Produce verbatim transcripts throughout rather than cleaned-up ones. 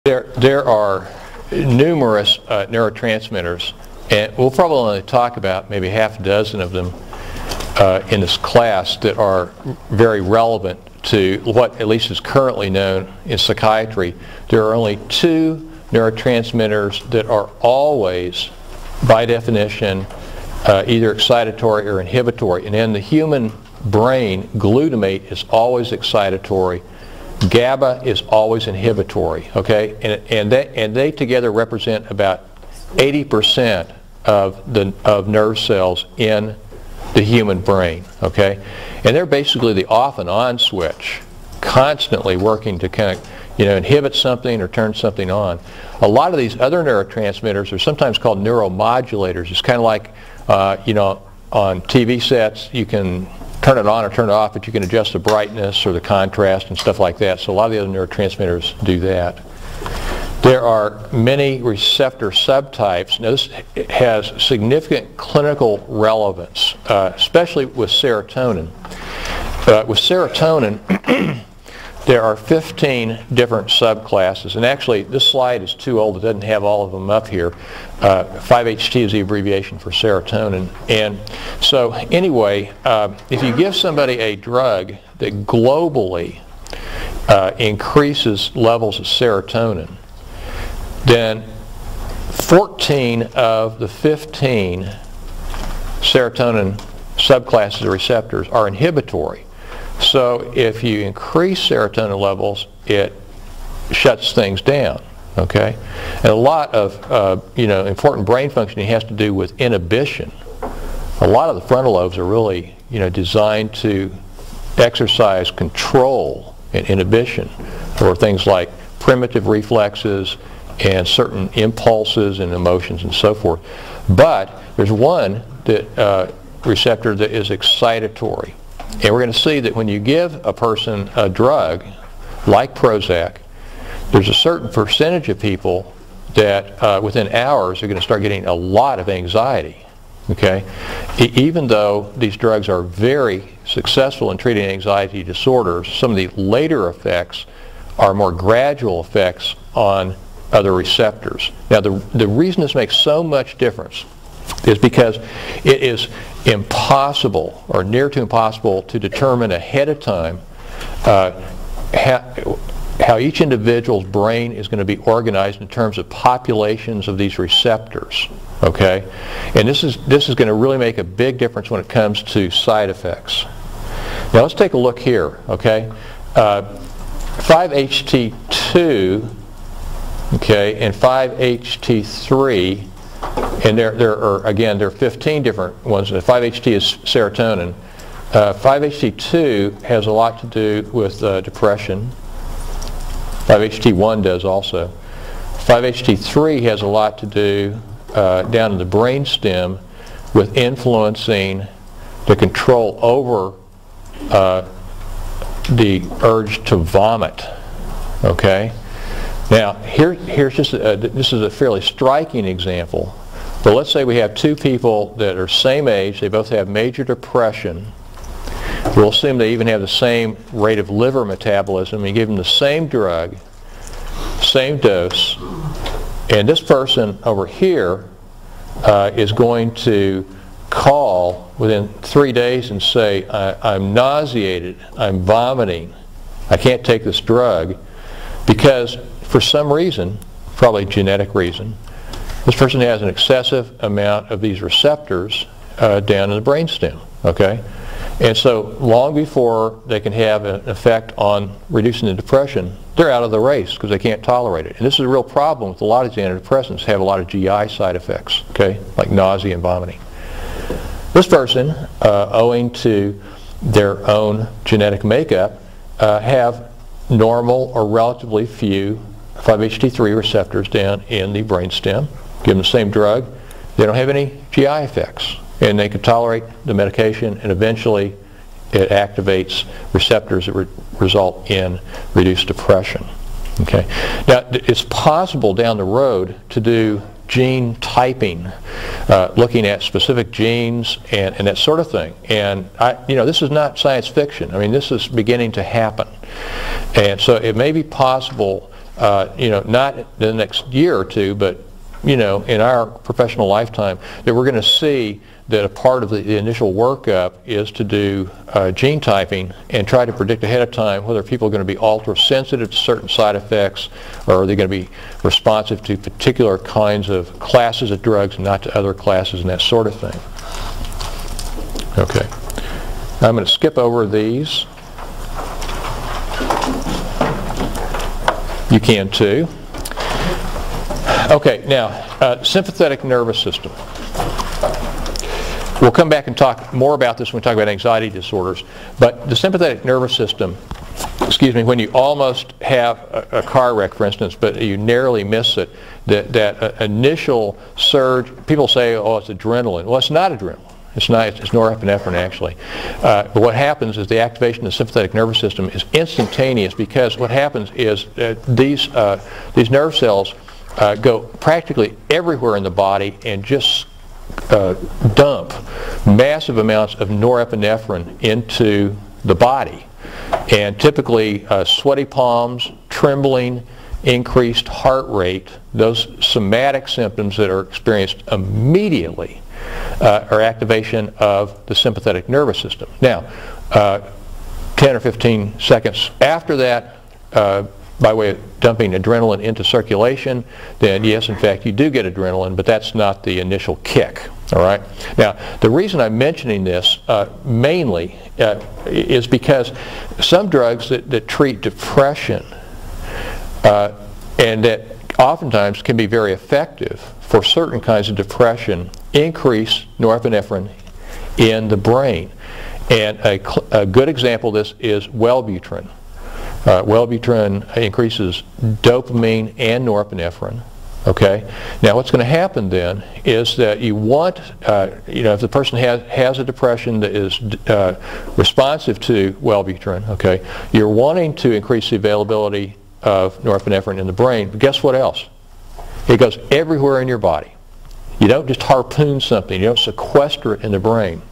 There, there are numerous uh, neurotransmitters, and we'll probably only talk about maybe half a dozen of them uh, in this class that are very relevant to what at least is currently known in psychiatry. There are only two neurotransmitters that are always, by definition, uh, either excitatory or inhibitory. And in the human brain, glutamate is always excitatory. GABA is always inhibitory, okay? And, and, they, and they together represent about eighty percent of, the, of nerve cells in the human brain, okay? And they're basically the off and on switch, constantly working to kind of, you know, inhibit something or turn something on. A lot of these other neurotransmitters are sometimes called neuromodulators. It's kind of like, uh, you know, on T V sets, you can turn it on or turn it off, but you can adjust the brightness or the contrast and stuff like that. So a lot of the other neurotransmitters do that. There are many receptor subtypes. Now this has significant clinical relevance, uh, especially with serotonin. Uh, with serotonin, there are fifteen different subclasses, and actually this slide is too old. It doesn't have all of them up here. Uh, five H T is the abbreviation for serotonin. And so anyway, uh, if you give somebody a drug that globally uh, increases levels of serotonin, then fourteen of the fifteen serotonin subclasses of receptors are inhibitory. So if you increase serotonin levels, it shuts things down, okay? And a lot of uh, you know, important brain functioning has to do with inhibition. A lot of the frontal lobes are really, you know, designed to exercise control and inhibition over things like primitive reflexes and certain impulses and emotions and so forth. But there's one that uh, receptor that is excitatory. And we're going to see that when you give a person a drug like Prozac, there's a certain percentage of people that uh, within hours are going to start getting a lot of anxiety. Okay? E- even though these drugs are very successful in treating anxiety disorders, some of the later effects are more gradual effects on other receptors. Now the, the reason this makes so much difference is because it is impossible or near to impossible to determine ahead of time uh, how, how each individual's brain is going to be organized in terms of populations of these receptors, okay? And this is, this is going to really make a big difference when it comes to side effects. Now let's take a look here, okay? Uh, five H T two, okay, and five H T three, and there, there are, again, there are fifteen different ones. The five H T is serotonin. Uh, five H T two has a lot to do with uh, depression. five H T one does also. five H T three has a lot to do uh, down in the brainstem with influencing the control over uh, the urge to vomit. Okay? Now, here, here's just a, this is a fairly striking example. But let's say we have two people that are same age, they both have major depression. We'll assume they even have the same rate of liver metabolism. We give them the same drug, same dose, and this person over here uh, is going to call within three days and say, I, I'm nauseated, I'm vomiting, I can't take this drug, because for some reason, probably genetic reason, this person has an excessive amount of these receptors uh, down in the brainstem, okay? And so long before they can have an effect on reducing the depression, they're out of the race because they can't tolerate it. And this is a real problem with a lot of these antidepressants, have a lot of G I side effects, okay, like nausea and vomiting. This person, uh, owing to their own genetic makeup, uh, have normal or relatively few five H T three receptors down in the brainstem. Give them the same drug, they don't have any G I effects, and they can tolerate the medication, and eventually it activates receptors that re result in reduced depression. Okay. Now it's possible down the road to do gene typing, uh, looking at specific genes and, and that sort of thing. And I, you know, this is not science fiction. I mean, this is beginning to happen. And so it may be possible uh, you know, not in the next year or two, but you know, in our professional lifetime, that we're going to see that a part of the, the initial workup is to do uh, gene typing and try to predict ahead of time whether people are going to be ultra sensitive to certain side effects, or are they going to be responsive to particular kinds of classes of drugs and not to other classes and that sort of thing. Okay. I'm going to skip over these. You can too. Okay, now, uh, sympathetic nervous system. We'll come back and talk more about this when we talk about anxiety disorders. But the sympathetic nervous system, excuse me, when you almost have a, a car wreck, for instance, but you narrowly miss it, that, that uh, initial surge, people say, oh, it's adrenaline. Well, it's not adrenaline. It's not, it's norepinephrine actually. Uh, but what happens is the activation of the sympathetic nervous system is instantaneous, because what happens is that these, uh, these nerve cells uh, go practically everywhere in the body and just uh, dump massive amounts of norepinephrine into the body. And typically uh, sweaty palms, trembling, increased heart rate, those somatic symptoms that are experienced immediately Uh, or activation of the sympathetic nervous system. Now, uh, ten or fifteen seconds after that, uh, by way of dumping adrenaline into circulation, then yes, in fact, you do get adrenaline, but that's not the initial kick. All right. Now, the reason I'm mentioning this uh, mainly uh, is because some drugs that, that treat depression uh, and that oftentimes can be very effective for certain kinds of depression increase norepinephrine in the brain. And a, a good example of this is Wellbutrin. Uh, Wellbutrin increases dopamine and norepinephrine. Okay. Now, what's going to happen then is that you want, uh, you know, if the person has has a depression that is uh, responsive to Wellbutrin, okay, you're wanting to increase the availability of norepinephrine in the brain. But guess what else? It goes everywhere in your body. You don't just harpoon something. You don't sequester it in the brain.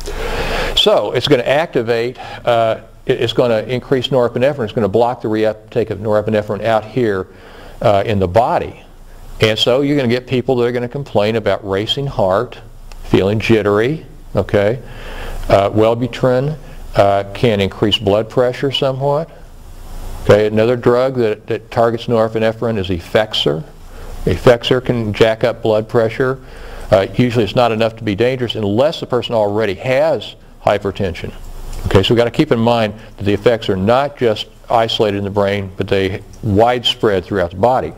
So it's going to activate, uh, it's going to increase norepinephrine. It's going to block the reuptake of norepinephrine out here uh, in the body. And so you're going to get people that are going to complain about racing heart, feeling jittery. Okay. Uh, Wellbutrin uh, can increase blood pressure somewhat. Okay. Another drug that, that targets norepinephrine is Effexor. Effexor can jack up blood pressure. Uh, usually it's not enough to be dangerous unless the person already has hypertension. Okay, so we've got to keep in mind that the effects are not just isolated in the brain, but they widespread throughout the body.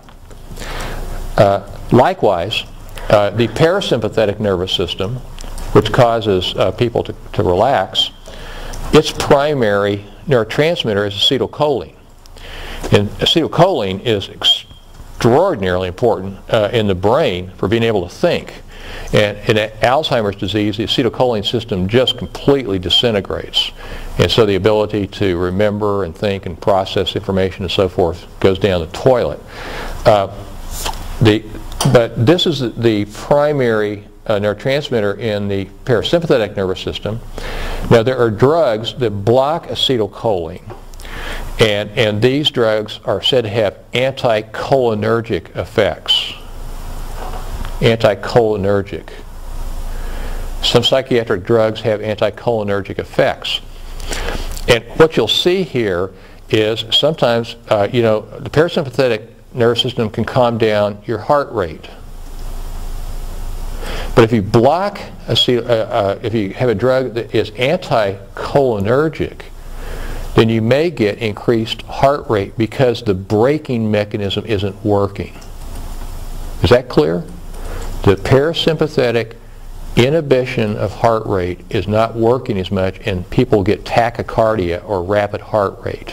Uh, likewise, uh, the parasympathetic nervous system, which causes uh, people to, to relax, its primary neurotransmitter is acetylcholine. And acetylcholine is extremely extraordinarily important uh, in the brain for being able to think. And in Alzheimer's disease, the acetylcholine system just completely disintegrates. And so the ability to remember and think and process information and so forth goes down the toilet. Uh, the, but this is the primary uh, neurotransmitter in the parasympathetic nervous system. Now, there are drugs that block acetylcholine. And, and these drugs are said to have anti-cholinergic effects. Anti-cholinergic. Some psychiatric drugs have anti-cholinergic effects. And what you'll see here is sometimes, uh, you know, the parasympathetic nervous system can calm down your heart rate. But if you block, a, uh, uh, if you have a drug that is anti-cholinergic, then you may get increased heart rate because the braking mechanism isn't working. Is that clear? The parasympathetic inhibition of heart rate is not working as much, and people get tachycardia or rapid heart rate.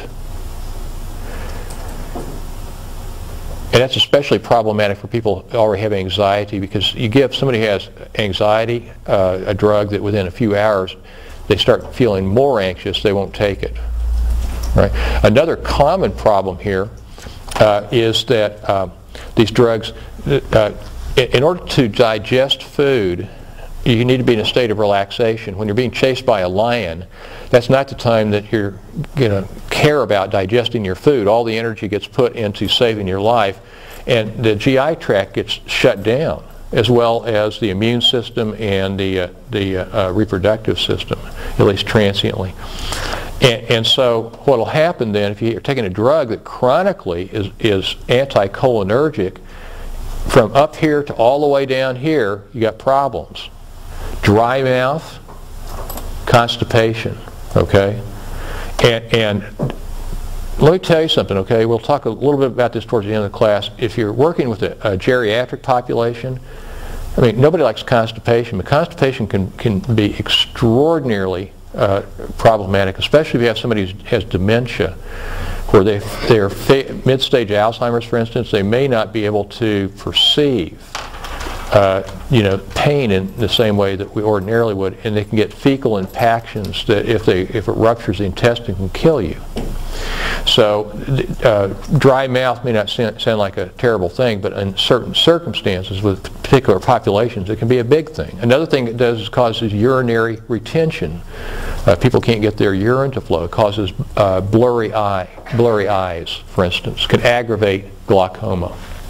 And that's especially problematic for people who already have anxiety, because you give somebody who has anxiety uh, a drug that within a few hours they start feeling more anxious, they won't take it. Right. Another common problem here uh, is that uh, these drugs, uh, in order to digest food, you need to be in a state of relaxation. When you're being chased by a lion, that's not the time that you're going to care about digesting your food. All the energy gets put into saving your life, and the G I tract gets shut down, as well as the immune system and the, uh, the uh, uh, reproductive system, at least transiently. And, and so what will happen then, if you're taking a drug that chronically is, is anti-cholinergic, from up here to all the way down here, you got problems. Dry mouth, constipation, okay? And, and let me tell you something, okay? We'll talk a little bit about this towards the end of the class. If you're working with a, a geriatric population, I mean, nobody likes constipation, but constipation can, can be extraordinarily uh, problematic, especially if you have somebody who has dementia, where they, they're mid-stage Alzheimer's, for instance. They may not be able to perceive Uh, you know, pain in the same way that we ordinarily would, and they can get fecal impactions that if they if it ruptures the intestine can kill you. So uh, dry mouth may not sound, sound like a terrible thing, but in certain circumstances with particular populations it can be a big thing. Another thing it does is causes urinary retention. Uh, people can't get their urine to flow. It causes uh, blurry eye, blurry eyes, for instance. It can aggravate glaucoma.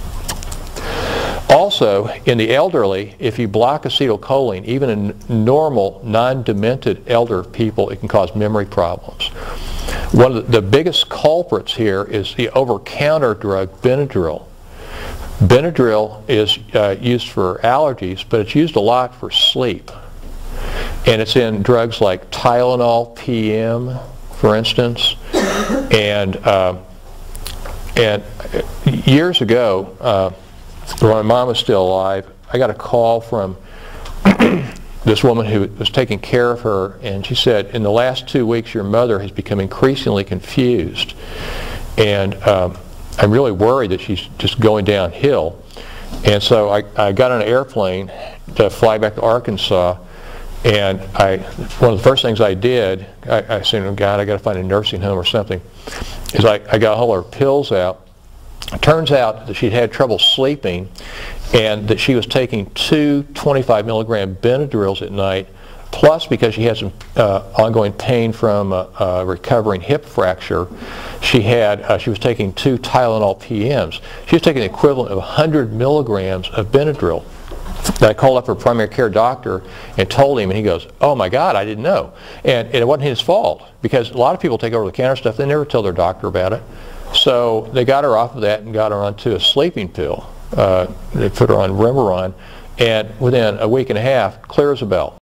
Also, in the elderly, if you block acetylcholine, even in normal, non-demented elder people, it can cause memory problems. One of the, the biggest culprits here is the over-counter drug Benadryl. Benadryl is uh, used for allergies, but it's used a lot for sleep. And it's in drugs like Tylenol P M, for instance. And, uh, and years ago, uh, when my mom was still alive, I got a call from this woman who was taking care of her, and she said, in the last two weeks your mother has become increasingly confused, and um, I'm really worried that she's just going downhill. And so I, I got on an airplane to fly back to Arkansas, and I, one of the first things I did, I, I said, oh God, I got to find a nursing home or something, is I, I got all her pills out. It turns out that she'd had trouble sleeping, and that she was taking two twenty-five milligram Benadryls at night, plus because she had some uh, ongoing pain from a, a recovering hip fracture, she had uh, she was taking two Tylenol P Ms. She was taking the equivalent of one hundred milligrams of Benadryl. And I called up her primary care doctor and told him, and he goes, oh my God, I didn't know. And, and it wasn't his fault, because a lot of people take over-the-counter stuff, they never tell their doctor about it. So they got her off of that and got her onto a sleeping pill. Uh, they put her on Remeron, and within a week and a half, clear as a bell.